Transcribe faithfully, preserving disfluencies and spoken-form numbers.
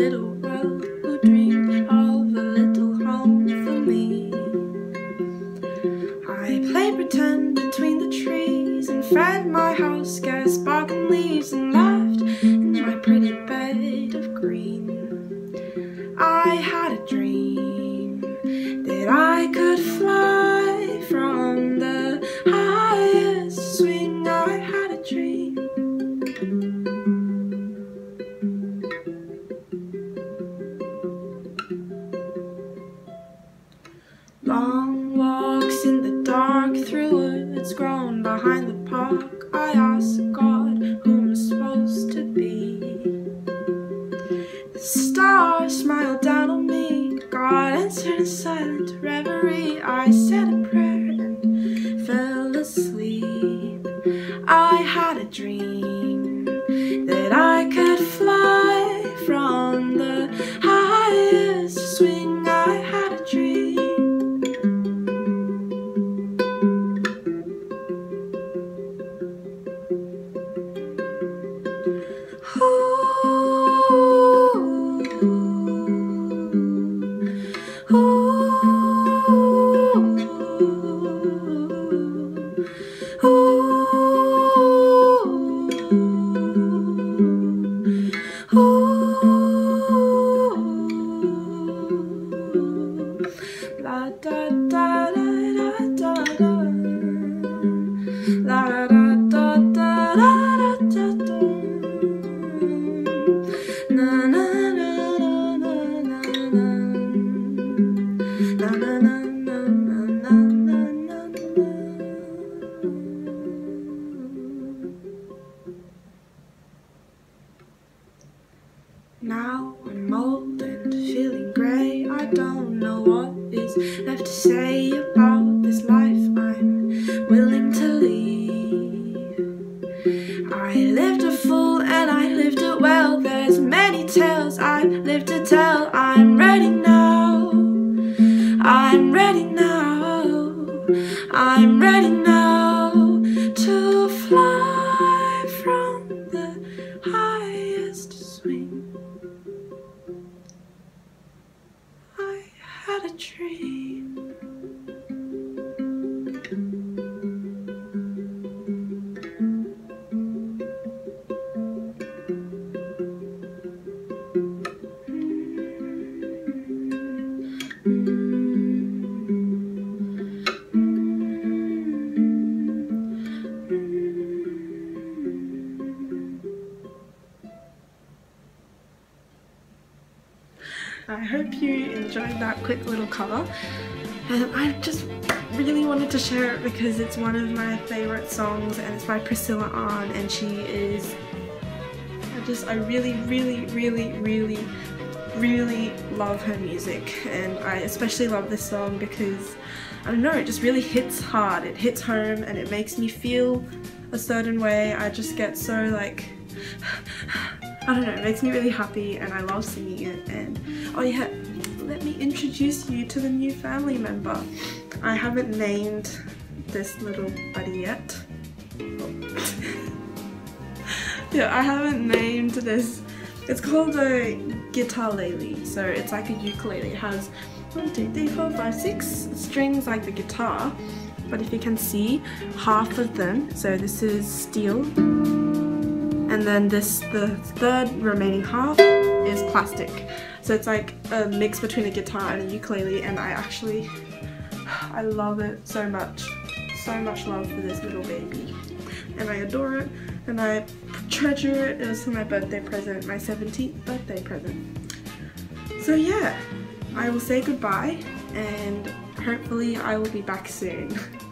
little world who dreamed of a little home for me. I played pretend between the trees and fed my house scarce bargain leaves and laughed in my pretty bed of green. I had a dream that I could fly from the highest swing. I had a dream. Long walks in the dark through woods grown behind the park. I asked God who I'm supposed to be. The stars smiled down on me. God answered in silent reverie. I said a prayer and fell asleep. I had a dream that I could fly from the highest swing. I had a dream. La da da da da da da. La da da da da da da da. Na na na na na na na. Na na na na na na na. Now I'm old and feeling grey. I don't know what is left to say about this life I'm willing to leave. I lived a fool and I lived it well. There's many tales I've lived to tell. I'm ready now. I'm ready now. I'm ready now to fly from the highest swing. I had a dream. I hope you enjoyed that quick little cover, and I just really wanted to share it because it's one of my favourite songs and it's by Priscilla, and she is, I just, I really, really, really, really, really love her music, and I especially love this song because, I don't know, it just really hits hard, it hits home and it makes me feel a certain way. I just get so like, I don't know, it makes me really happy and I love singing it. And oh yeah, let me introduce you to the new family member. I haven't named this little buddy yet. Yeah, I haven't named this. It's called a guitarlele, so it's like a ukulele. It has one, two, three, four, five, six strings like the guitar, but if you can see, half of them, so this is steel, and then this, the third remaining half is plastic. So it's like a mix between a guitar and a ukulele, and I actually, I love it so much. So much love for this little baby. And I adore it, and I treasure it. It was for my birthday present, my seventeenth birthday present. So yeah, I will say goodbye, and hopefully I will be back soon.